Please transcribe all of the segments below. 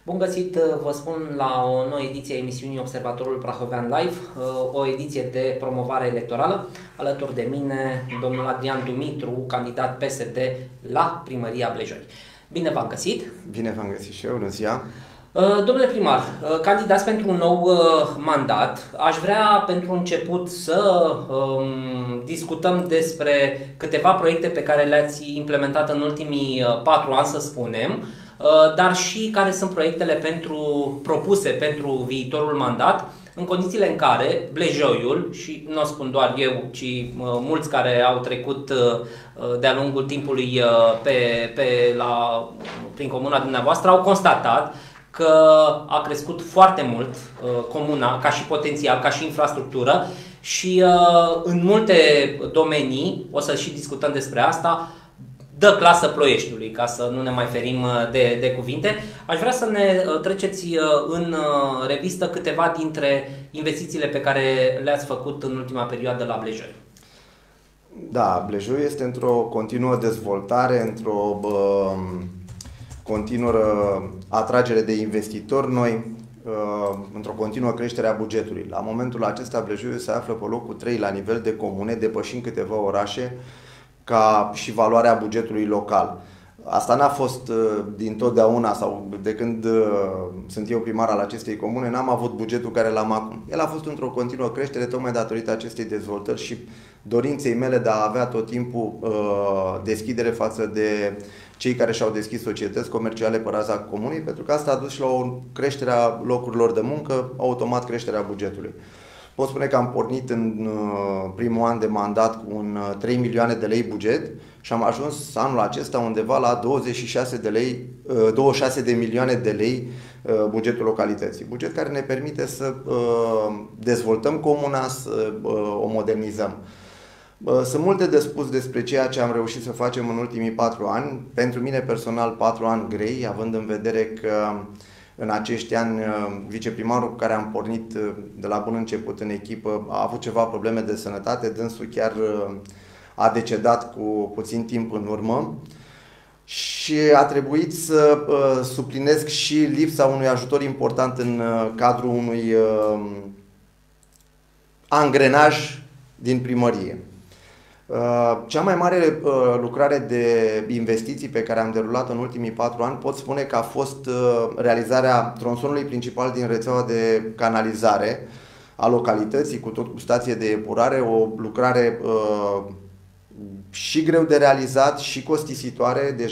Bun găsit, vă spun, la o nouă ediție a emisiunii Observatorul Prahovean Live, o ediție de promovare electorală. Alături de mine, domnul Adrian Dumitru, candidat PSD la Primăria Blejoi. Bine v-am găsit! Bine v-am găsit și eu, bună ziua! Domnule primar, candidați pentru un nou mandat. Aș vrea pentru început să discutăm despre câteva proiecte pe care le-ați implementat în ultimii 4 ani, să spunem, dar și care sunt proiectele propuse pentru viitorul mandat, în condițiile în care Blejoiul, și nu o spun doar eu, ci mulți care au trecut de-a lungul timpului prin comuna dumneavoastră, au constatat că a crescut foarte mult comuna, ca și potențial, ca și infrastructură, și în multe domenii, o să și discutăm despre asta, dă clasă Ploieștiului, ca să nu ne mai ferim de cuvinte. Aș vrea să ne treceți în revistă câteva dintre investițiile pe care le-ați făcut în ultima perioadă la Blejoi. Da, Blejoi este într-o continuă dezvoltare, într-o continuă atragere de investitori noi, într-o continuă creștere a bugetului. La momentul acesta, Blejoi se află pe locul 3 la nivel de comune, depășind câteva orașe ca și valoarea bugetului local. Asta n-a fost dintotdeauna, sau de când sunt eu primar al acestei comune, n-am avut bugetul care l-am acum. El a fost într-o continuă creștere, tocmai datorită acestei dezvoltări și dorinței mele de a avea tot timpul deschidere față de cei care și-au deschis societăți comerciale pe raza comunei, pentru că asta a dus și la o creștere a locurilor de muncă, automat creșterea bugetului. Pot spune că am pornit în primul an de mandat cu un 3 milioane de lei buget și am ajuns anul acesta undeva la 26 de milioane de lei bugetul localității. Buget care ne permite să dezvoltăm comuna, să o modernizăm. Sunt multe de spus despre ceea ce am reușit să facem în ultimii 4 ani. Pentru mine personal 4 ani grei, având în vedere că în acești ani viceprimarul cu care am pornit de la bun început în echipă a avut ceva probleme de sănătate, dânsul chiar a decedat cu puțin timp în urmă și a trebuit să suplinesc și lipsa unui ajutor important în cadrul unui angrenaj din primărie. Cea mai mare lucrare de investiții pe care am derulat în ultimii 4 ani pot spune că a fost realizarea tronsonului principal din rețeaua de canalizare a localității, cu stație de epurare, o lucrare și greu de realizat și costisitoare, deci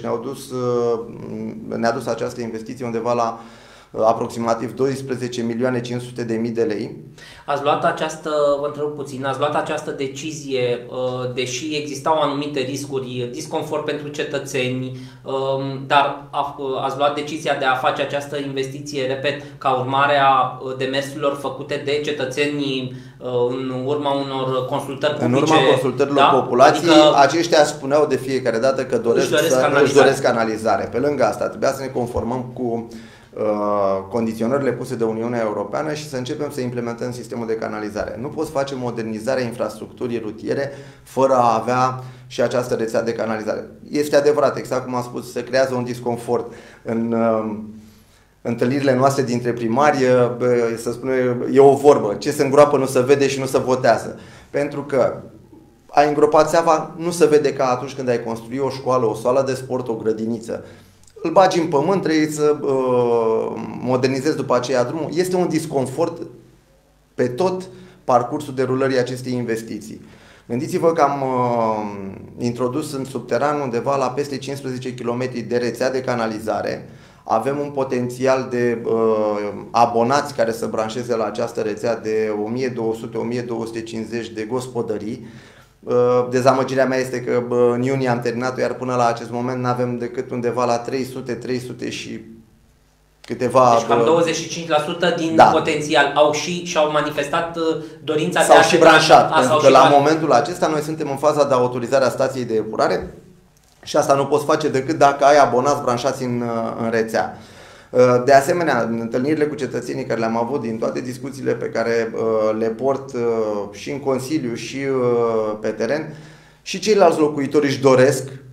ne-a dus această investiție undeva la aproximativ 12.500.000 de lei. Ați luat această, vă întreb puțin, ați luat această decizie, deși existau anumite riscuri, disconfort pentru cetățeni, dar ați luat decizia de a face această investiție, repet, ca urmare a demersurilor făcute de cetățeni în urma unor consultări publice. În urma consultărilor populației, adică aceștia spuneau de fiecare dată că își doresc canalizare. Pe lângă asta, trebuia să ne conformăm cu condiționările puse de Uniunea Europeană și să începem să implementăm sistemul de canalizare. Nu poți face modernizarea infrastructurii rutiere fără a avea și această rețea de canalizare. Este adevărat, exact cum am spus, se creează un disconfort în întâlnirile noastre dintre primari, să spune, e o vorbă, ce se îngroapă nu se vede și nu se votează. Pentru că ai îngropat țeava, nu se vede ca atunci când ai construit o școală, o sală de sport, o grădiniță. Îl bagi în pământ, trebuie să modernizezi după aceea drumul. Este un disconfort pe tot parcursul derulării acestei investiții. Gândiți-vă că am introdus în subteran undeva la peste 15 km de rețea de canalizare. Avem un potențial de abonați care să branșeze la această rețea de 1200-1250 de gospodării. Dezamăgirea mea este că în iunie am terminat-o, iar până la acest moment nu avem decât undeva la 300 și câteva... Deci cam 25% din potențial și-au manifestat dorința de a... S-au și branșat, pentru că la momentul acesta noi suntem în faza de autorizare a stației de epurare și asta nu poți face decât dacă ai abonați branșați în rețea. De asemenea, în întâlnirile cu cetățenii care le-am avut, din toate discuțiile pe care le port și în Consiliu și pe teren, și ceilalți locuitori își doresc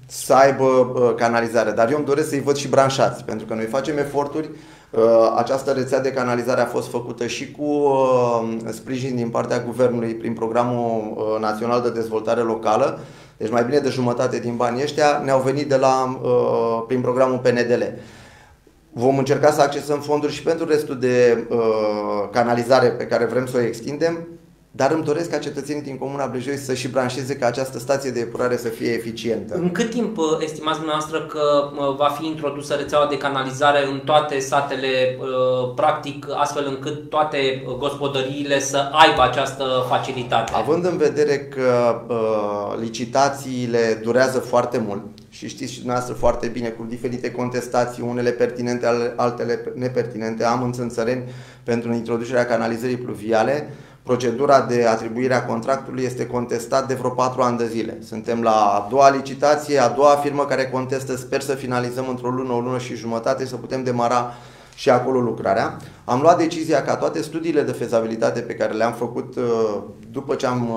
să aibă canalizare, dar eu îmi doresc să-i văd și branșați, pentru că noi facem eforturi. Această rețea de canalizare a fost făcută și cu sprijin din partea Guvernului prin Programul Național de Dezvoltare Locală. Deci mai bine de jumătate din banii ăștia ne-au venit prin programul PNDL. Vom încerca să accesăm fonduri și pentru restul de canalizare pe care vrem să o extindem, dar îmi doresc ca cetățenii din Comuna Blejoi să și branșeze ca această stație de epurare să fie eficientă. În cât timp estimați dumneavoastră că va fi introdusă rețeaua de canalizare în toate satele, practic, astfel încât toate gospodăriile să aibă această facilitate? Având în vedere că licitațiile durează foarte mult și știți și dumneavoastră foarte bine, cu diferite contestații, unele pertinente, altele nepertinente, am în Țânțăreni pentru introducerea canalizării pluviale. Procedura de atribuire a contractului este contestat de vreo 4 ani de zile. Suntem la a doua licitație, a doua firmă care contestă. Sper să finalizăm într-o lună, o lună și jumătate, să putem demara și acolo lucrarea. Am luat decizia ca toate studiile de fezabilitate pe care le-am făcut după ce am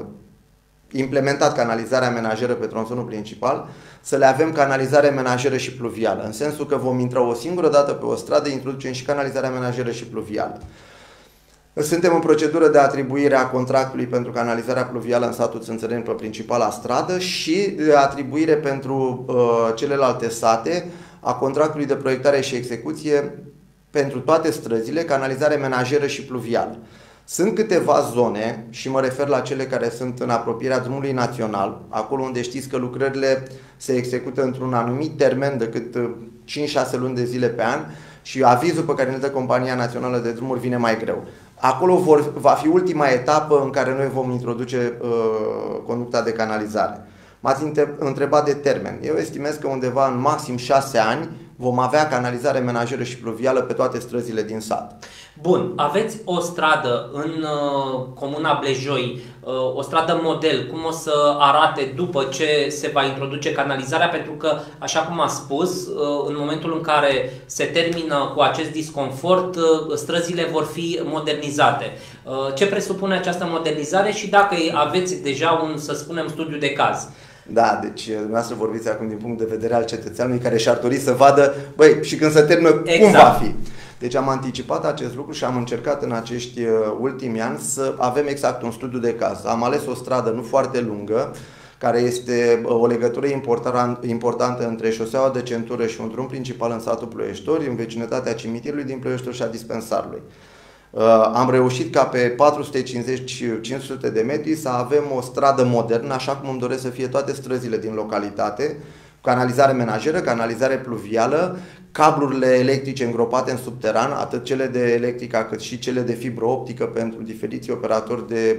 implementat canalizarea menajeră pe tronsonul principal, să le avem canalizare menajeră și pluvială. În sensul că vom intra o singură dată pe o stradă, introducem și canalizarea menajeră și pluvială. Suntem în procedură de atribuire a contractului pentru canalizarea pluvială în satul Țânțăreni pe principala stradă și de atribuire pentru celelalte sate a contractului de proiectare și execuție pentru toate străzile, canalizare menajeră și pluvială. Sunt câteva zone, și mă refer la cele care sunt în apropierea drumului național, acolo unde știți că lucrările se execută într-un anumit termen decât 5-6 luni de zile pe an și avizul pe care ne dă Compania Națională de Drumuri vine mai greu. Acolo va fi ultima etapă în care noi vom introduce conducta de canalizare. M-ați întrebat de termen. Eu estimez că undeva în maxim 6 ani vom avea canalizare menajeră și pluvială pe toate străzile din sat. Bun, aveți o stradă în Comuna Blejoi, o stradă model, cum o să arate după ce se va introduce canalizarea, pentru că, așa cum a spus, în momentul în care se termină cu acest disconfort, străzile vor fi modernizate. Ce presupune această modernizare și dacă aveți deja un, să spunem, studiu de caz? Da, deci dumneavoastră vorbiți acum din punct de vedere al cetățeanului care și-ar dori să vadă, băi, și când se termină, exact, cum va fi. Deci am anticipat acest lucru și am încercat în acești ultimi ani să avem exact un studiu de caz. Am ales o stradă nu foarte lungă, care este o legătură importantă între șoseaua de centură și un drum principal în satul Ploieștori, în vecinătatea cimitirului din Ploieștori și a dispensarului. Am reușit ca pe 450-500 de metri să avem o stradă modernă, așa cum îmi doresc să fie toate străzile din localitate, canalizare menajeră, canalizare pluvială, cablurile electrice îngropate în subteran, atât cele de electrica cât și cele de fibră optică pentru diferiți operatori de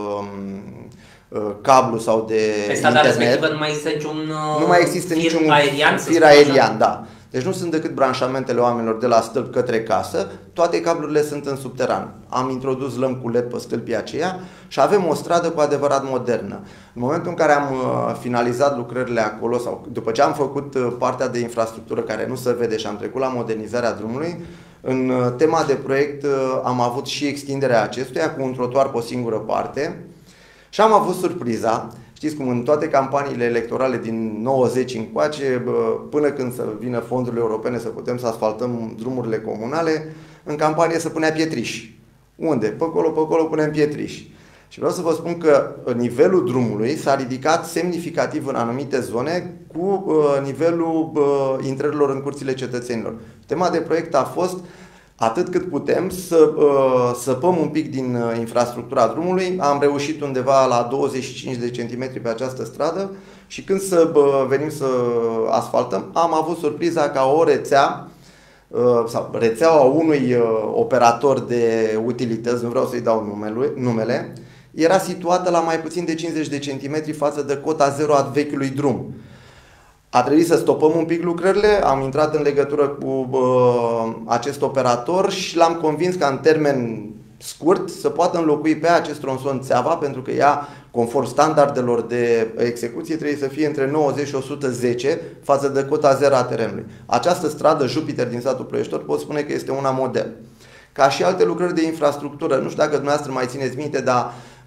cablu sau de internet. Nu mai există niciun fir aerian, da. Deci nu sunt decât branșamentele oamenilor de la stâlp către casă, toate cablurile sunt în subteran. Am introdus lămpi cu LED pe stâlpii aceia și avem o stradă cu adevărat modernă. În momentul în care am finalizat lucrările acolo, sau după ce am făcut partea de infrastructură care nu se vede și am trecut la modernizarea drumului, în tema de proiect am avut și extinderea acestuia cu un trotuar pe o singură parte și am avut surpriza. Știți cum în toate campaniile electorale din 90 încoace, până când să vină fondurile europene să putem să asfaltăm drumurile comunale, în campanie se punea pietriș. Unde? Pe acolo punem pietriș. Și vreau să vă spun că nivelul drumului s-a ridicat semnificativ în anumite zone cu nivelul intrărilor în curțile cetățenilor. Tema de proiect a fost atât cât putem să săpăm un pic din infrastructura drumului. Am reușit undeva la 25 de centimetri pe această stradă și când să venim să asfaltăm, am avut surpriza ca o rețea sau rețeaua unui operator de utilități, nu vreau să-i dau numele, era situată la mai puțin de 50 de centimetri față de cota zero a vechiului drum. A trebuit să stopăm un pic lucrările, am intrat în legătură cu acest operator și l-am convins ca în termen scurt să poată înlocui pe acest tronson țeava, pentru că ea, conform standardelor de execuție, trebuie să fie între 90 și 110 față de cota zero a terenului. Această stradă Jupiter din satul Ploieștori pot spune că este una model. Ca și alte lucrări de infrastructură, nu știu dacă dumneavoastră mai țineți minte, dar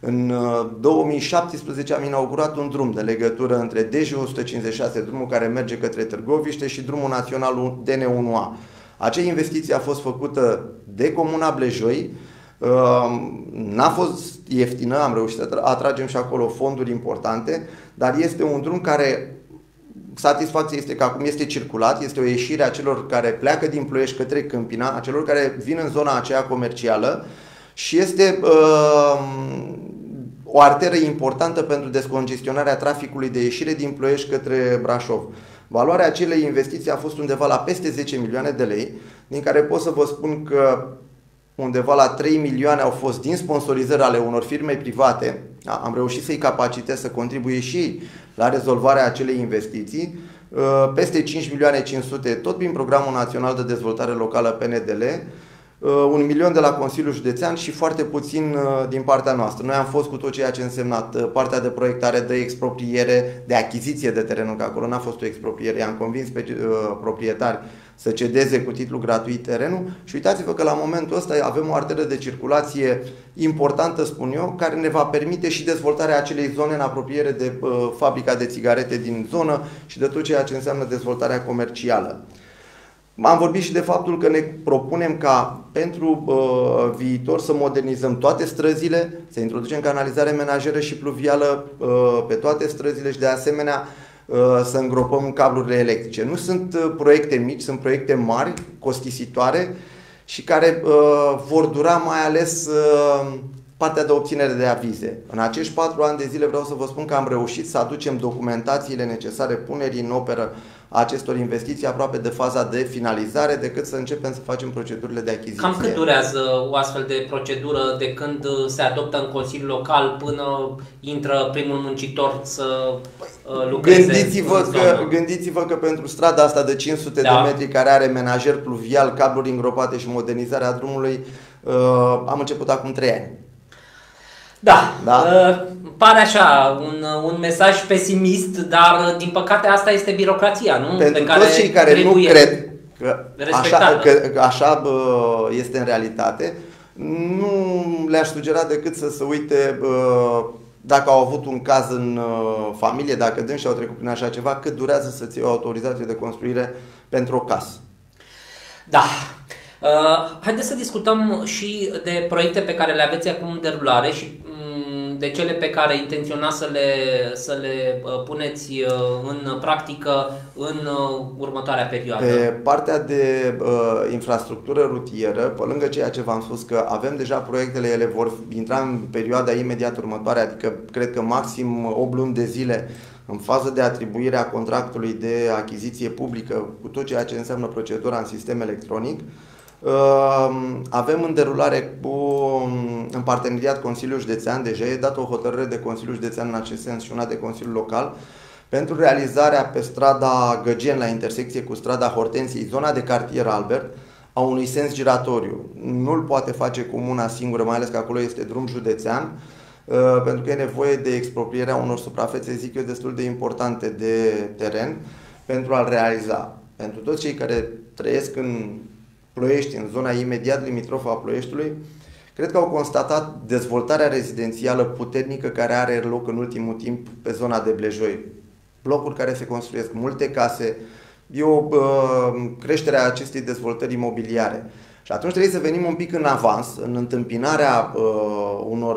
În 2017 am inaugurat un drum de legătură între DJ156, drumul care merge către Târgoviște, și drumul național DN1A. Acea investiție a fost făcută de Comuna Blejoi, n-a fost ieftină, am reușit să atragem și acolo fonduri importante, dar este un drum care, satisfacția este că acum este circulat, este o ieșire a celor care pleacă din Ploiești către Câmpina, a celor care vin în zona aceea comercială și este o arteră importantă pentru descongestionarea traficului de ieșire din Ploiești către Brașov. Valoarea acelei investiții a fost undeva la peste 10 milioane de lei, din care pot să vă spun că undeva la 3 milioane au fost din sponsorizări ale unor firme private. Am reușit să-i capacitez să contribuie și la rezolvarea acelei investiții. Peste 5 milioane 500 tot prin Programul Național de Dezvoltare Locală PNDL, 1 milion de la Consiliul Județean și foarte puțin din partea noastră. Noi am fost cu tot ceea ce însemnat partea de proiectare, de expropriere, de achiziție de terenul, că acolo n-a fost o expropriere, i-am convins pe proprietari să cedeze cu titlu gratuit terenul și uitați-vă că la momentul ăsta avem o arteră de circulație importantă, spun eu, care ne va permite și dezvoltarea acelei zone în apropiere de fabrica de țigarete din zonă și de tot ceea ce înseamnă dezvoltarea comercială. Am vorbit și de faptul că ne propunem ca pentru viitor să modernizăm toate străzile, să introducem canalizare menajeră și pluvială pe toate străzile și de asemenea să îngropăm cablurile electrice. Nu sunt proiecte mici, sunt proiecte mari, costisitoare și care vor dura mai ales partea de obținere de avize. În acești 4 ani de zile vreau să vă spun că am reușit să aducem documentațiile necesare punerii în operă a acestor investiții aproape de faza de finalizare, decât să începem să facem procedurile de achiziție. Cam cât durează o astfel de procedură de când se adoptă în Consiliul Local până intră primul muncitor să lucreze? Gândiți-vă că pentru strada asta de 500 de metri, care are menajer pluvial, cabluri îngropate și modernizarea drumului, am început acum 3 ani. Da. Pare așa un mesaj pesimist, dar din păcate asta este birocrația, nu? Pentru toți cei care nu cred că așa este în realitate, nu le-aș sugera decât să se uite dacă au avut un caz în familie, dacă dânsi au trecut prin așa ceva, cât durează să-ți iei o autorizație de construire pentru o casă. Da. Haideți să discutăm și de proiecte pe care le aveți acum în derulare și de cele pe care intenționați să le puneți în practică în următoarea perioadă. Pe partea de infrastructură rutieră, pe lângă ceea ce v-am spus că avem deja proiectele, ele vor intra în perioada imediat următoare, adică cred că maxim 8 luni de zile în fază de atribuire a contractului de achiziție publică cu tot ceea ce înseamnă procedura în sistem electronic. Avem în derulare în parteneriat Consiliul Județean, deja e dată o hotărâre de Consiliul Județean în acest sens și una de Consiliul Local, pentru realizarea pe strada Găgen, la intersecție cu strada Hortensiei, zona de cartier Albert, a unui sens giratoriu. Nu-l poate face comuna singură, mai ales că acolo este drum județean, pentru că e nevoie de exproprierea unor suprafețe, zic eu, destul de importante de teren pentru a-l realiza. Pentru toți cei care trăiesc în Ploiești, în zona imediat limitrofă a Ploieștiului, cred că au constatat dezvoltarea rezidențială puternică care are loc în ultimul timp pe zona de Blejoi. Blocuri care se construiesc, multe case, e o creștere a acestei dezvoltări imobiliare. Și atunci trebuie să venim un pic în avans, în întâmpinarea unor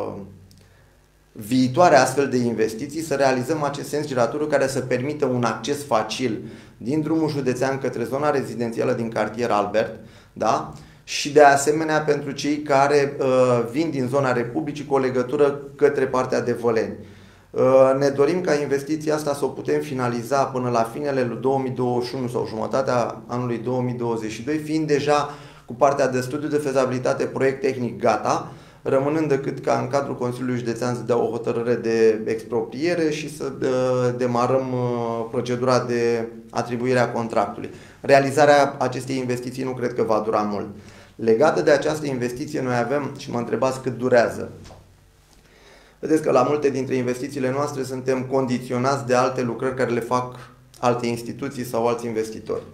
viitoare astfel de investiții, să realizăm acest sens giratoriu care să permită un acces facil din drumul județean către zona rezidențială din cartier Albert, da? Și de asemenea pentru cei care vin din zona Republicii cu o legătură către partea de Văleni. Ne dorim ca investiția asta să o putem finaliza până la finele lui 2021 sau jumătatea anului 2022, fiind deja cu partea de studiu de fezabilitate, proiect tehnic gata, rămânând decât ca în cadrul Consiliului Județean să dea o hotărâre de expropriere și să demarăm procedura de atribuire a contractului. Realizarea acestei investiții nu cred că va dura mult. Legată de această investiție, noi avem, și mă întrebați cât durează. Vedeți că la multe dintre investițiile noastre suntem condiționați de alte lucrări care le fac alte instituții sau alți investitori.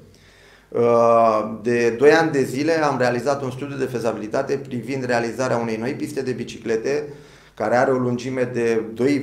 De 2 ani de zile am realizat un studiu de fezabilitate privind realizarea unei noi piste de biciclete care are o lungime de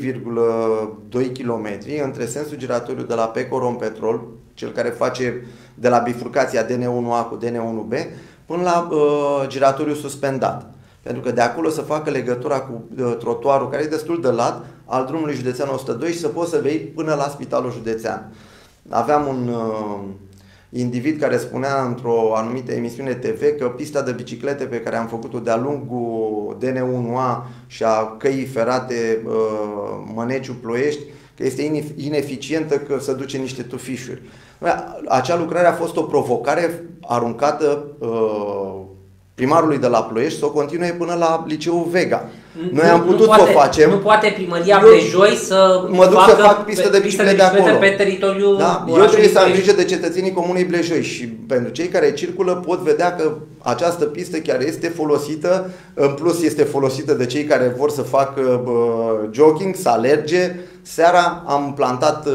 2,2 km între sensul giratoriu de la Peco Rompetrol, cel care face de la bifurcația DN1A cu DN1B, până la giratoriu suspendat. Pentru că de acolo să facă legătura cu trotuarul, care e destul de lat, al drumului județean 102 și să poți să vei până la spitalul județean. Aveam un individ care spunea într-o anumită emisiune TV că pista de biciclete pe care am făcut-o de-a lungul DN1A și a căii ferate Măneciu-Ploiești, că este ineficientă, că se duce niște tufișuri. Acea lucrare a fost o provocare aruncată primarului de la Ploiești să o continue până la liceul Vega. Noi am putut să o facem. Nu poate primăria Blejoi să mă duc să fac pistă de biciclete acolo. Pe teritoriul eu trebuie să am grijă de cetățenii Comunei Blejoi și pentru cei care circulă pot vedea că această pistă chiar este folosită, în plus este folosită de cei care vor să facă jogging, să alerge. Seara am plantat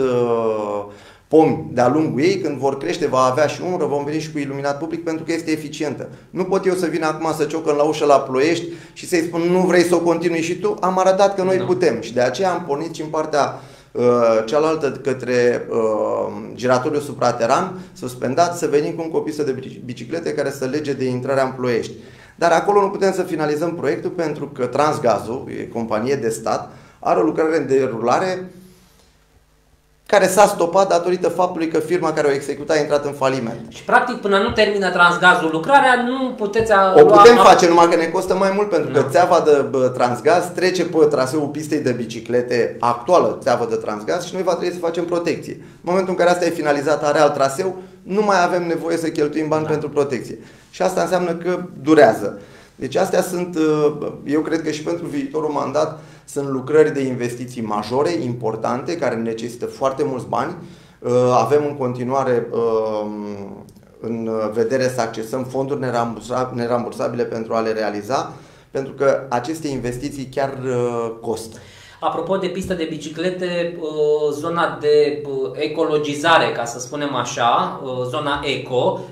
pomi de-a lungul ei, când vor crește va avea și umbră, vom veni și cu iluminat public pentru că este eficientă. Nu pot eu să vin acum să ciocăn la ușă la Ploiești și să-i spun nu vrei să o continui și tu? Am arătat că noi putem și de aceea am pornit și în partea cealaltă către giratoriul suprateran suspendat să venim cu o pistă de biciclete care să lege de intrarea în Ploiești. Dar acolo nu putem să finalizăm proiectul pentru că Transgazul, e companie de stat, are o lucrare în derulare care s-a stopat datorită faptului că firma care o executa a intrat în faliment. Și practic până nu termină Transgazul lucrarea, nu puteți o putem face, numai că ne costă mai mult, pentru că țeava de Transgaz trece pe traseul pistei de biciclete, actuală țeavă de Transgaz, și noi va trebui să facem protecție. În momentul în care asta e finalizat, are alt traseu, nu mai avem nevoie să cheltuim bani pentru protecție. Și asta înseamnă că durează. Deci astea sunt, eu cred că și pentru viitorul mandat, sunt lucrări de investiții majore, importante, care necesită foarte mulți bani. Avem în continuare în vedere să accesăm fonduri nerambursabile pentru a le realiza, pentru că aceste investiții chiar costă. Apropo de pistă de biciclete, zona de ecologizare, ca să spunem așa, zona eco,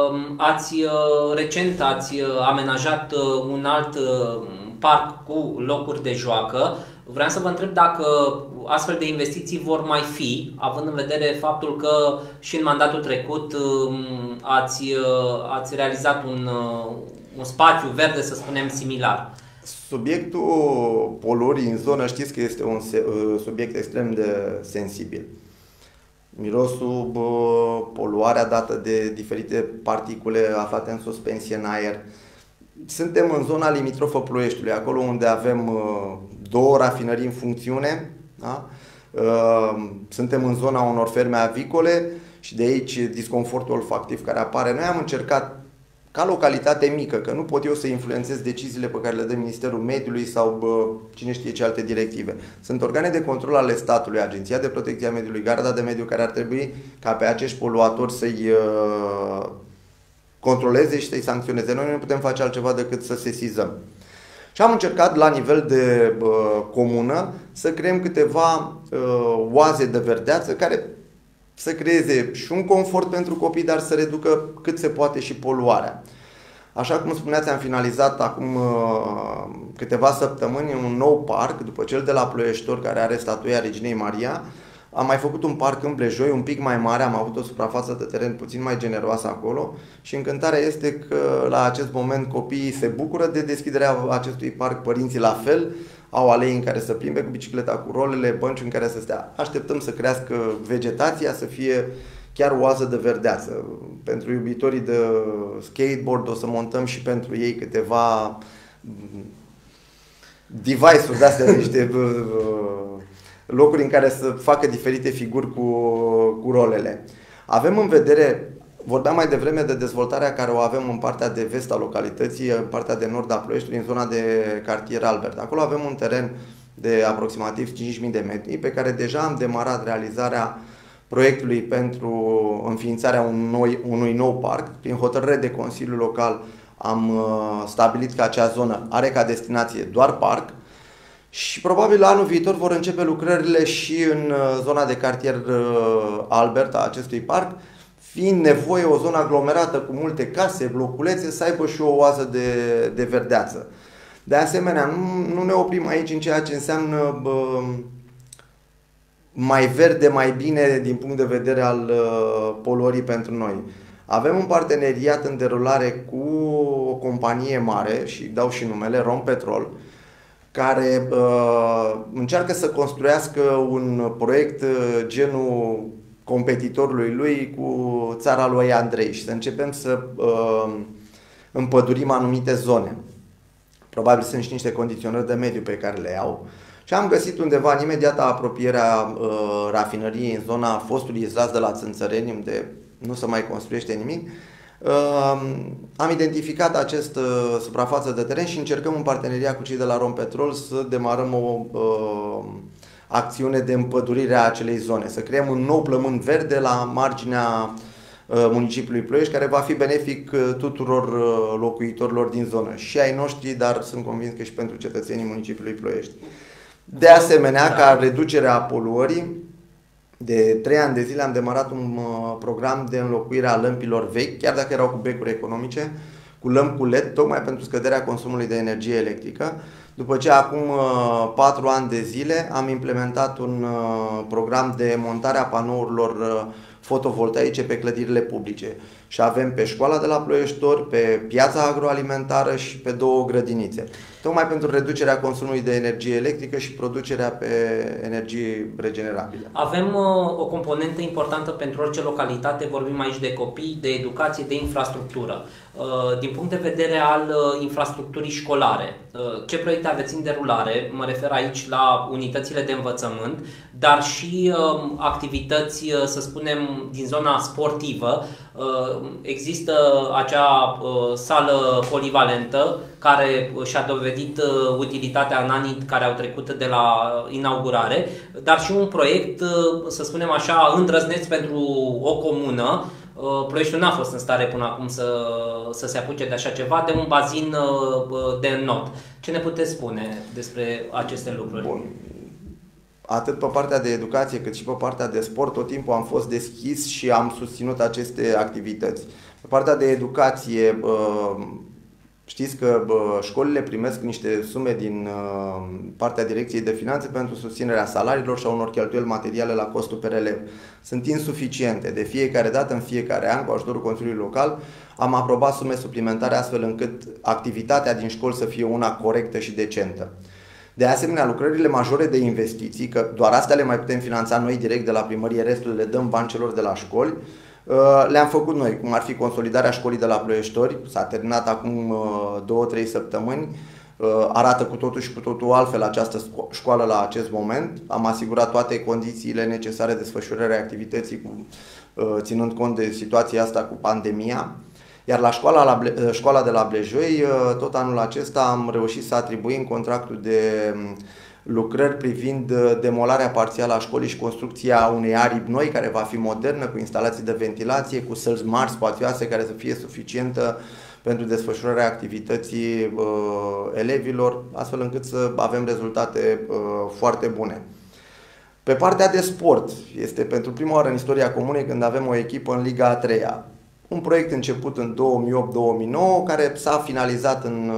recent ați amenajat un alt parc cu locuri de joacă. Vreau să vă întreb dacă astfel de investiții vor mai fi, având în vedere faptul că și în mandatul trecut ați realizat un spațiu verde, să spunem, similar. Subiectul poluării în zonă, știți că este un subiect extrem de sensibil. Mirosul, poluarea dată de diferite particule aflate în suspensie în aer. Suntem în zona limitrofă Ploieștiului, acolo unde avem două rafinării în funcțiune. Da? Suntem în zona unor ferme avicole și de aici disconfortul olfactiv care apare. Noi am încercat, ca localitate mică, că nu pot eu să influențez deciziile pe care le dă Ministerul Mediului sau cine știe ce alte directive. Sunt organe de control ale statului, Agenția de Protecție a Mediului, Garda de Mediu, care ar trebui ca pe acești poluatori să-i controleze și să-i sancționeze. Noi nu putem face altceva decât să sesizăm. Și am încercat la nivel de comună să creăm câteva oaze de verdeață care să creeze și un confort pentru copii, dar să reducă cât se poate și poluarea. Așa cum spuneați, am finalizat acum câteva săptămâni un nou parc, după cel de la Ploieștiori, care are statuia Reginei Maria. Am mai făcut un parc în Blejoi, un pic mai mare, am avut o suprafață de teren puțin mai generoasă acolo și încântarea este că la acest moment copiii se bucură de deschiderea acestui parc, părinții la fel, au alei în care să plimbe cu bicicleta, cu rolele, bănci în care să stea. Așteptăm să crească vegetația, să fie chiar oază de verdeață. Pentru iubitorii de skateboard o să montăm și pentru ei câteva device-uri de-astea, niște locuri în care să facă diferite figuri cu rolele. Avem în vedere, vorbeam mai devreme de dezvoltarea care o avem în partea de vest a localității, în partea de nord a Ploieștiului, în zona de cartier Albert. Acolo avem un teren de aproximativ 5.000 de metri, pe care deja am demarat realizarea proiectului pentru înființarea unui nou parc. Prin hotărâre de Consiliul Local am stabilit că acea zonă are ca destinație doar parc și probabil anul viitor vor începe lucrările și în zona de cartier Albert a acestui parc, fiind nevoie o zonă aglomerată cu multe case, bloculețe, să aibă și o oază de verdeață. De asemenea, nu ne oprim aici în ceea ce înseamnă mai verde, mai bine din punct de vedere al poluării pentru noi. Avem un parteneriat în derulare cu o companie mare, și dau și numele, Rompetrol, care încearcă să construiască un proiect genul competitorului lui cu țara lui Andrei și să începem să împădurim anumite zone. Probabil sunt și niște condiționări de mediu pe care le au. Și am găsit undeva în imediata apropierea rafinăriei, în zona fostului izlaz de la Țânțăreni, unde nu se mai construiește nimic. Am identificat această suprafață de teren și încercăm în parteneria cu cei de la Rompetrol să demarăm o acțiune de împădurire a acelei zone, să creăm un nou plământ verde la marginea municipiului Ploiești, care va fi benefic tuturor locuitorilor din zonă, și ai noștri, dar sunt convins că și pentru cetățenii municipiului Ploiești. De asemenea, ca reducere a poluării, de 3 ani de zile am demarat un program de înlocuire a lămpilor vechi, chiar dacă erau cu becuri economice, cu lămpi cu LED, tocmai pentru scăderea consumului de energie electrică. După ce acum 4 ani de zile am implementat un program de montare a panourilor fotovoltaice pe clădirile publice. Și avem pe școala de la Ploieștori, pe piața agroalimentară și pe 2 grădinițe. Tocmai pentru reducerea consumului de energie electrică și producerea pe energii regenerabile. Avem o componentă importantă pentru orice localitate, vorbim aici de copii, de educație, de infrastructură. Din punct de vedere al infrastructurii școlare, ce proiecte aveți în derulare? Mă refer aici la unitățile de învățământ, dar și activități, să spunem, din zona sportivă. Există acea sală polivalentă care și-a dovedit utilitatea în anii care au trecut de la inaugurare, dar și un proiect, să spunem așa, îndrăzneț pentru o comună. Ploieștiul n-a fost în stare până acum să se apuce de așa ceva, de un bazin de înnot. Ce ne puteți spune despre aceste lucruri? Bun. Atât pe partea de educație cât și pe partea de sport, tot timpul am fost deschis și am susținut aceste activități. Pe partea de educație, știți că școlile primesc niște sume din partea Direcției de Finanțe pentru susținerea salariilor și a unor cheltuieli materiale la costul per elev. Sunt insuficiente. De fiecare dată, în fiecare an, cu ajutorul Consiliului Local, am aprobat sume suplimentare astfel încât activitatea din școli să fie una corectă și decentă. De asemenea, lucrările majore de investiții, că doar astea le mai putem finanța noi direct de la primărie, restul le dăm bani celor de la școli, le-am făcut noi, cum ar fi consolidarea școlii de la Ploieștori, s-a terminat acum 2-3 săptămâni, arată cu totul și cu totul altfel această școală la acest moment. Am asigurat toate condițiile necesare desfășurării activității, ținând cont de situația asta cu pandemia. Iar la școala de la Blejoi, tot anul acesta am reușit să atribuim contractul de lucrări privind demolarea parțială a școlii și construcția unei aripi noi, care va fi modernă, cu instalații de ventilație, cu săli mari, spațioase, care să fie suficientă pentru desfășurarea activității elevilor, astfel încât să avem rezultate foarte bune. Pe partea de sport, este pentru prima oară în istoria comunei când avem o echipă în Liga a 3-a. Un proiect început în 2008-2009, care s-a finalizat în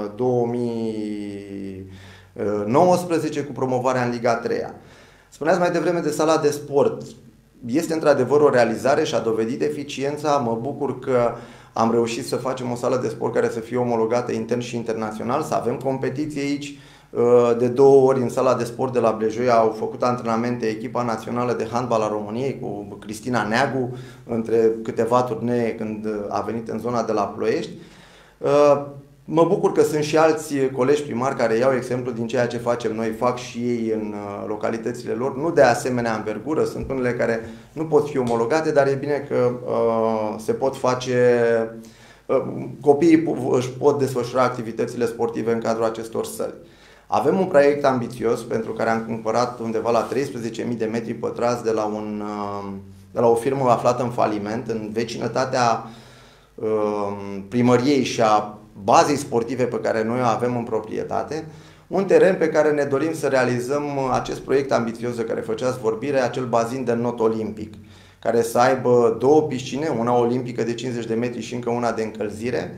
2019 cu promovarea în Liga 3-a. Spuneați mai devreme de sala de sport. Este într-adevăr o realizare și a dovedit eficiența. Mă bucur că am reușit să facem o sală de sport care să fie omologată intern și internațional, să avem competiție aici. De 2 ori în sala de sport de la Blejoi au făcut antrenamente echipa națională de handbal a României cu Cristina Neagu, între câteva turnee când a venit în zona de la Ploiești. Mă bucur că sunt și alți colegi primari care iau exemplu din ceea ce facem noi, fac și ei în localitățile lor, nu de asemenea învergură, sunt unele care nu pot fi omologate, dar e bine că se pot face, copiii își pot desfășura activitățile sportive în cadrul acestor săli. Avem un proiect ambițios pentru care am cumpărat undeva la 13.000 de metri pătrați de la o firmă aflată în faliment, în vecinătatea primăriei și a bazei sportive pe care noi o avem în proprietate, un teren pe care ne dorim să realizăm acest proiect ambițios de care făceați vorbire, acel bazin de înnot olimpic, care să aibă 2 piscine, una olimpică de 50 de metri și încă una de încălzire.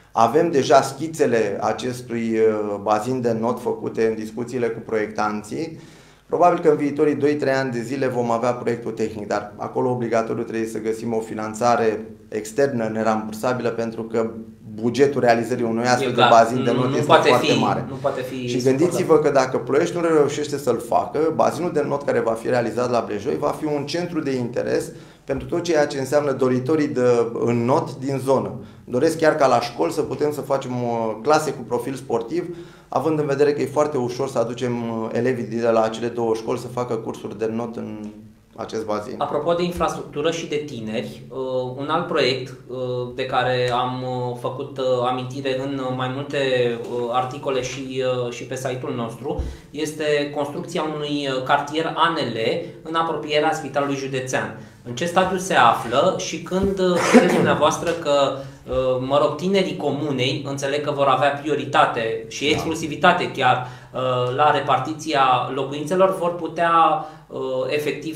Avem deja schițele acestui bazin de not făcute în discuțiile cu proiectanții. Probabil că în viitorii 2-3 ani de zile vom avea proiectul tehnic, dar acolo obligatoriu trebuie să găsim o finanțare externă nerambursabilă, pentru că bugetul realizării unui astfel de bazin de not este foarte mare. Nu poate fi. Și gândiți-vă că dacă Ploieștiul nu reușește să-l facă, bazinul de not care va fi realizat la Blejoi va fi un centru de interes pentru tot ceea ce înseamnă doritorii în not din zonă. Doresc chiar ca la școli să putem să facem clase cu profil sportiv, având în vedere că e foarte ușor să aducem elevii de la cele două școli să facă cursuri de not în acest bazin. Apropo de infrastructură și de tineri, un alt proiect de care am făcut amintire în mai multe articole și pe site-ul nostru este construcția unui cartier ANL în apropierea Spitalului Județean. În ce stadiu se află și când credeți dumneavoastră că, mă rog, tinerii comunei înțeleg că vor avea prioritate și exclusivitate chiar la repartiția locuințelor, vor putea efectiv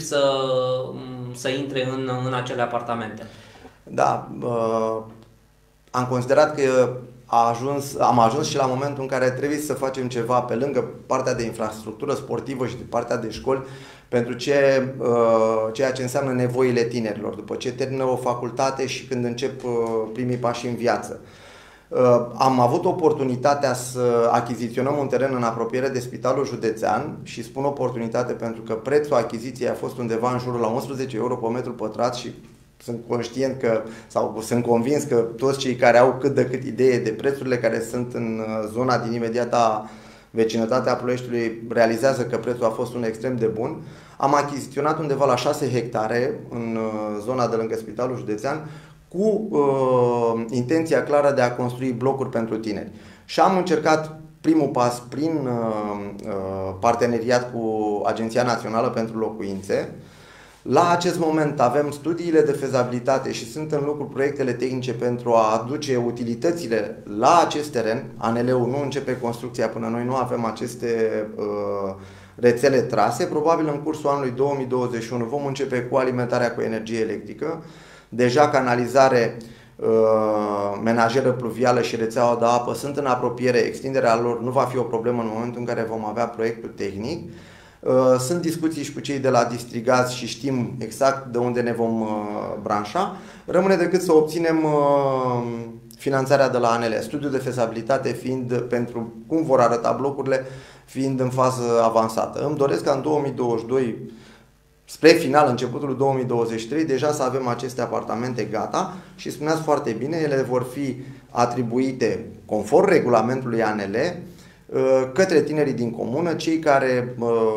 să intre în acele apartamente? Da, am considerat că am ajuns și la momentul în care trebuie să facem ceva pe lângă partea de infrastructură sportivă și de partea de școli pentru ceea ce înseamnă nevoile tinerilor, după ce termină o facultate și când încep primii pași în viață. Am avut oportunitatea să achiziționăm un teren în apropiere de Spitalul Județean și spun oportunitate pentru că prețul achiziției a fost undeva în jurul la 11 euro pe metru pătrat și sunt conștient că, sau sunt convins că toți cei care au cât de cât idee de prețurile care sunt în zona din imediata vecinătatea Ploieștiului realizează că prețul a fost un extrem de bun. Am achiziționat undeva la 6 hectare în zona de lângă Spitalul Județean cu intenția clară de a construi blocuri pentru tineri. Și am încercat primul pas prin parteneriat cu Agenția Națională pentru Locuințe. La acest moment avem studiile de fezabilitate și sunt în lucru proiectele tehnice pentru a aduce utilitățile la acest teren. ANL-ul nu începe construcția până noi nu avem aceste rețele trase. Probabil în cursul anului 2021 vom începe cu alimentarea cu energie electrică. Deja canalizare, menajeră pluvială și rețeaua de apă sunt în apropiere, extinderea lor nu va fi o problemă în momentul în care vom avea proiectul tehnic. Sunt discuții și cu cei de la Distrigaz și știm exact de unde ne vom branșa. Rămâne decât să obținem finanțarea de la ANL, studiul de fezabilitate fiind pentru cum vor arăta blocurile, fiind în fază avansată. Îmi doresc ca în 2022, spre final, începutul 2023, deja să avem aceste apartamente gata și spuneați foarte bine, ele vor fi atribuite conform regulamentului ANL către tinerii din comună, cei care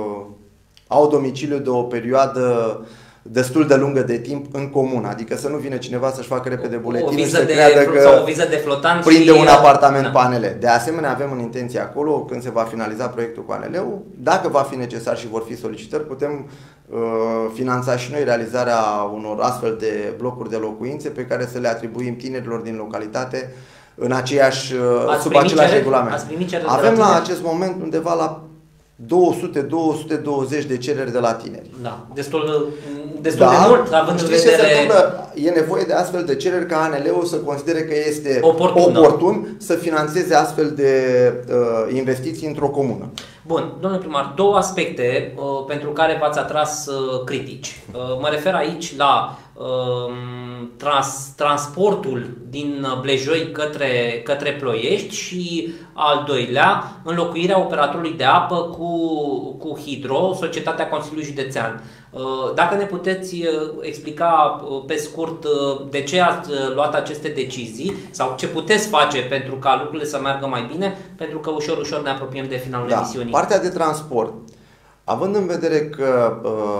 au domiciliu de o perioadă destul de lungă de timp în comună, adică să nu vină cineva să-și facă repede buletin și să creadă că o viză de flotant prinde un apartament pe ANL. De asemenea, avem în intenție acolo, când se va finaliza proiectul cu ANL-ul, dacă va fi necesar și vor fi solicitări, putem finanța și noi realizarea unor astfel de blocuri de locuințe pe care să le atribuim tinerilor din localitate sub același regulament. Avem la acest moment undeva la 200-220 de cereri de la tineri. Da, destul de mult, având în vedere... E nevoie de astfel de cereri ca ANL-ul să considere că este oportun să finanțeze astfel de investiții într-o comună. Bun, domnule primar, două aspecte pentru care v-ați atras critici. Mă refer aici la transportul din Blejoi către Ploiești și al doilea, înlocuirea operatorului de apă cu Hidro, Societatea Consiliului Județean. Dacă ne puteți explica pe scurt de ce ați luat aceste decizii sau ce puteți face pentru ca lucrurile să meargă mai bine, pentru că ușor ne apropiem de finalul emisiunii. Partea de transport. Având în vedere că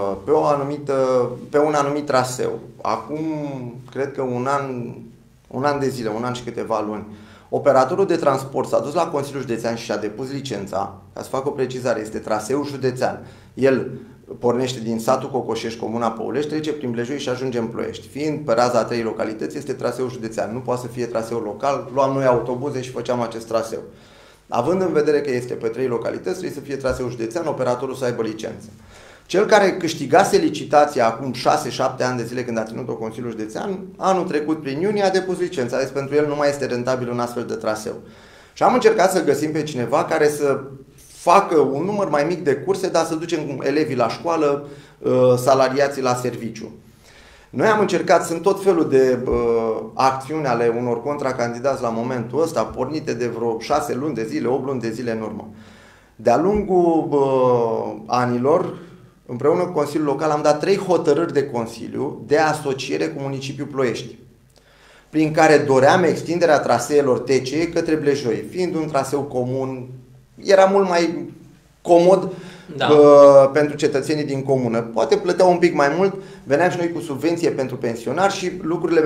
pe un anumit traseu, acum cred că un an de zile, un an și câteva luni, operatorul de transport s-a dus la Consiliul Județean și a depus licența, ca să fac o precizare, este traseul județean. El pornește din satul Cocoșești, comuna Păulești, trece prin Blejoi și ajunge în Ploiești. Fiind pe raza a 3 localități, este traseul județean. Nu poate să fie traseul local, luam noi autobuze și făceam acest traseu. Având în vedere că este pe 3 localități, trebuie să fie traseul județean, operatorul să aibă licență. Cel care câștigase licitația acum 6-7 ani de zile când a ținut-o Consiliul Județean, anul trecut prin iunie a depus licența, deci pentru el nu mai este rentabil un astfel de traseu. Și am încercat să găsim pe cineva care să facă un număr mai mic de curse, dar să ducem elevii la școală, salariații la serviciu. Noi am încercat, sunt tot felul de acțiuni ale unor contracandidați la momentul ăsta, pornite de vreo 6 luni de zile, 8 luni de zile în urmă. De-a lungul anilor, împreună cu Consiliul Local, am dat 3 hotărâri de Consiliu de asociere cu municipiul Ploiești, prin care doream extinderea traseelor TCE către Blejoi, fiind un traseu comun, era mult mai comod pentru cetățenii din comună. Poate plăteau un pic mai mult, veneam și noi cu subvenție pentru pensionari și lucrurile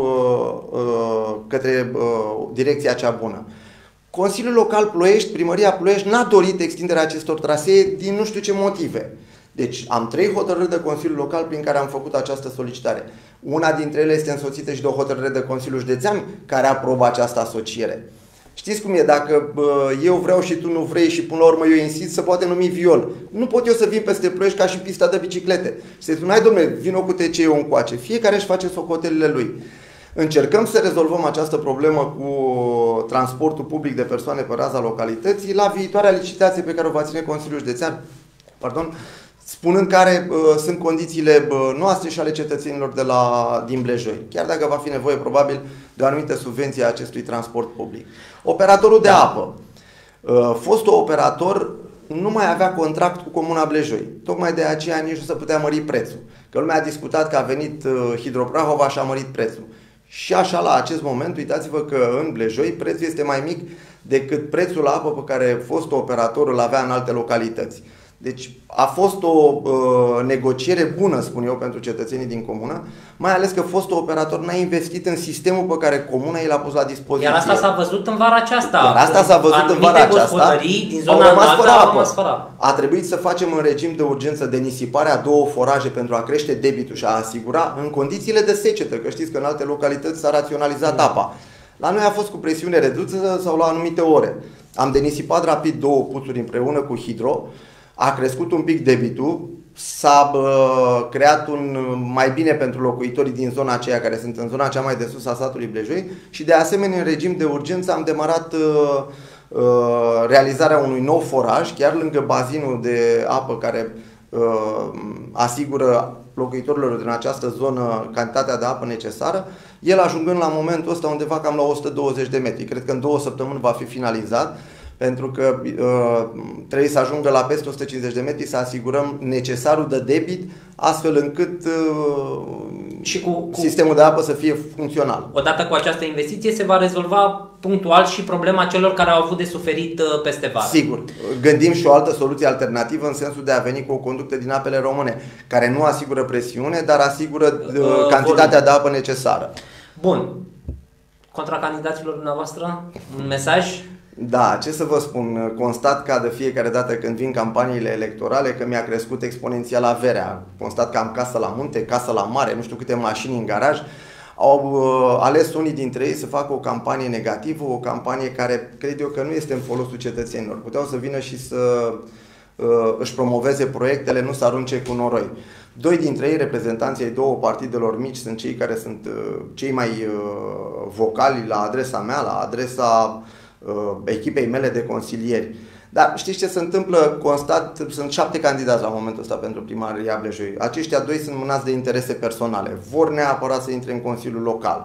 mergeau către direcția cea bună. Consiliul Local Ploiești, Primăria Ploiești, n-a dorit extinderea acestor trasee din nu știu ce motive. Deci am 3 hotărâri de Consiliul Local prin care am făcut această solicitare. Una dintre ele este însoțită și de o hotărâre de Consiliul Județean care aprobă această asociere. Știți cum e, dacă eu vreau și tu nu vrei și până la urmă eu insist, se poate numi viol. Nu pot eu să vin peste Ploiești ca și pista de biciclete. Și să-i spun, hai domnule, vino cu TCE-ul încoace. Fiecare își face socotelile lui. Încercăm să rezolvăm această problemă cu transportul public de persoane pe raza localității la viitoarea licitație pe care o va ține Consiliul Județean, spunând care sunt condițiile noastre și ale cetățenilor din Blejoi. Chiar dacă va fi nevoie probabil de o anumită subvenție a acestui transport public. Operatorul de apă. Fostul operator nu mai avea contract cu Comuna Blejoi. Tocmai de aceea nici nu se putea mări prețul. Că lumea a discutat că a venit Hidroprahova și a mărit prețul. Și așa la acest moment, uitați-vă că în Blejoi prețul este mai mic decât prețul la apă pe care fostul operator îl avea în alte localități. Deci a fost o negociere bună, spun eu, pentru cetățenii din comună, mai ales că fostul operator n-a investit în sistemul pe care comuna i l-a pus la dispoziție. Iar asta s-a văzut în vara aceasta. Iar asta s-a văzut în vara aceasta. Din zona apă. A trebuit să facem în regim de urgență denisiparea 2 foraje pentru a crește debitul și a asigura în condițiile de secetă, că știți că în alte localități s-a raționalizat apa. La noi a fost cu presiune redusă sau la anumite ore. Am denisipat rapid 2 puțuri împreună cu Hidro. A crescut un pic debitul, s-a creat un mai bine pentru locuitorii din zona aceea care sunt în zona cea mai de sus a satului Blejoi și de asemenea în regim de urgență am demarat realizarea unui nou foraj chiar lângă bazinul de apă care asigură locuitorilor din această zonă cantitatea de apă necesară, el ajungând la momentul ăsta undeva cam la 120 de metri. Cred că în 2 săptămâni va fi finalizat, pentru că trebuie să ajungă la peste 150 de metri să asigurăm necesarul de debit, astfel încât și sistemul de apă să fie funcțional. Odată cu această investiție se va rezolva punctual și problema celor care au avut de suferit peste vară. Sigur. Gândim și o altă soluție alternativă în sensul de a veni cu o conductă din apele române, care nu asigură presiune, dar asigură cantitatea de apă necesară. Bun. Contracandidaților dumneavoastră, un mesaj? Da, ce să vă spun, constat ca de fiecare dată când vin campaniile electorale că mi-a crescut exponențial averea. Constat că am casă la munte, casă la mare, nu știu câte mașini în garaj. Au ales unii dintre ei să facă o campanie negativă, o campanie care cred eu că nu este în folosul cetățenilor. Puteau să vină și să își promoveze proiectele, nu să arunce cu noroi. 2 dintre ei, reprezentanții ai 2 partidelor mici, sunt cei care sunt cei mai vocali la adresa mea, la adresa echipei mele de consilieri. Dar știți ce se întâmplă? Constat, sunt 7 candidați la momentul ăsta pentru Primăria Blejoi. Aceștia 2 sunt mânați de interese personale. Vor neapărat să intre în Consiliul Local.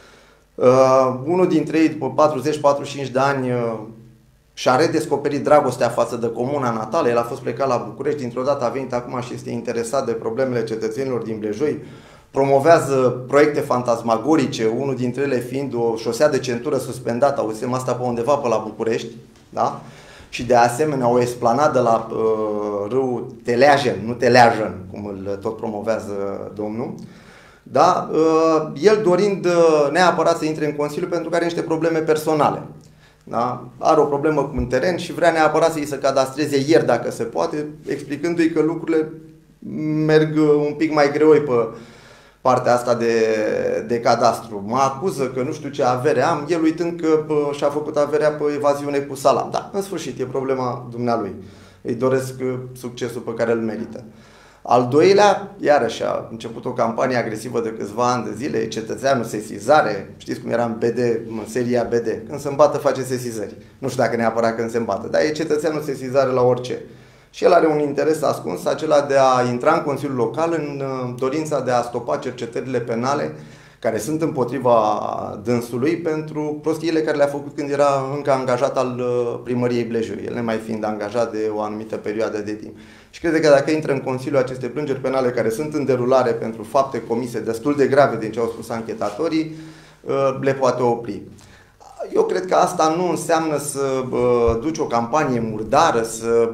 Unul dintre ei, după 40-45 de ani, și-a redescoperit dragostea față de comuna natală. El a fost plecat la București, dintr-o dată a venit acum și este interesat de problemele cetățenilor din Blejoi. Promovează proiecte fantasmagorice, unul dintre ele fiind o șosea de centură suspendată, auzim asta pe undeva pe la București, da? Și de asemenea o esplanadă la râul Teleajen, nu Teleajen, cum îl tot promovează domnul. Da? El dorind neapărat să intre în Consiliu pentru că are niște probleme personale. Da? Are o problemă cu un teren și vrea neapărat să-i se cadastreze ieri dacă se poate, explicându-i că lucrurile merg un pic mai greoi pe partea asta de cadastru. Mă acuză că nu știu ce avere am, el uitând că și-a făcut averea pe evaziune cu salam. Da, în sfârșit, e problema dumnealui. Îi doresc succesul pe care îl merită. Al doilea, iarăși a început o campanie agresivă de câțiva ani de zile, cetățeanul sesizare, știți cum era în BD, în seria BD, când se îmbată face sesizări. Nu știu dacă neapărat când se îmbată, dar e cetățeanul sesizare la orice. Și el are un interes ascuns, acela de a intra în Consiliul Local în dorința de a stopa cercetările penale care sunt împotriva dânsului pentru prostiile care le-a făcut când era încă angajat al primăriei Blejului, el nemai fiind angajat de o anumită perioadă de timp. Și crede că dacă intră în Consiliu aceste plângeri penale care sunt în derulare pentru fapte comise destul de grave din ce au spus anchetatorii, le poate opri. Eu cred că asta nu înseamnă să duci o campanie murdară, să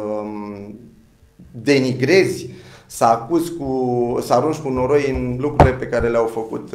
denigrezi, să acuzi să arunci cu noroi în lucrurile pe care le-au făcut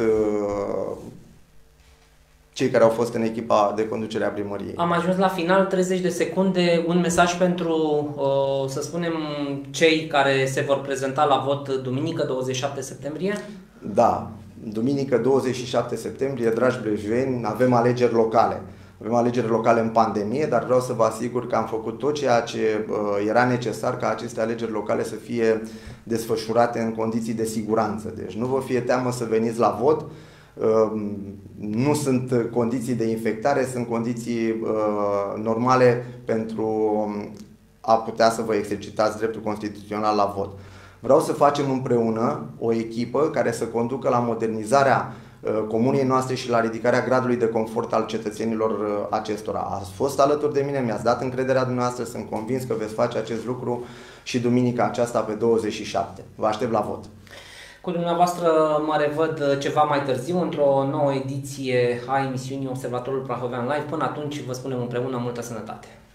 cei care au fost în echipa de conducere a primăriei. Am ajuns la final, 30 de secunde, un mesaj pentru, să spunem, cei care se vor prezenta la vot duminică, 27 septembrie? Da, duminică 27 septembrie, dragi blejueni, avem alegeri locale. Avem alegeri locale în pandemie, dar vreau să vă asigur că am făcut tot ceea ce era necesar ca aceste alegeri locale să fie desfășurate în condiții de siguranță. Deci nu vă fie teamă să veniți la vot. Nu sunt condiții de infectare, sunt condiții normale pentru a putea să vă exercitați dreptul constituțional la vot. Vreau să facem împreună o echipă care să conducă la modernizarea comunei noastre și la ridicarea gradului de confort al cetățenilor acestora. Ați fost alături de mine, mi-ați dat încrederea dumneavoastră, sunt convins că veți face acest lucru și duminica aceasta pe 27. Vă aștept la vot. Cu dumneavoastră mă revăd ceva mai târziu într-o nouă ediție a emisiunii Observatorul Prahovean Live. Până atunci vă spunem împreună multă sănătate.